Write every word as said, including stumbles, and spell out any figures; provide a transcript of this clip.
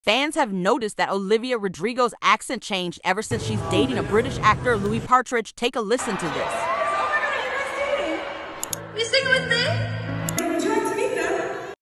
Fans have noticed that Olivia Rodrigo's accent changed ever since she's dating a British actor, Louis Partridge. Take a listen to this. You sing with me?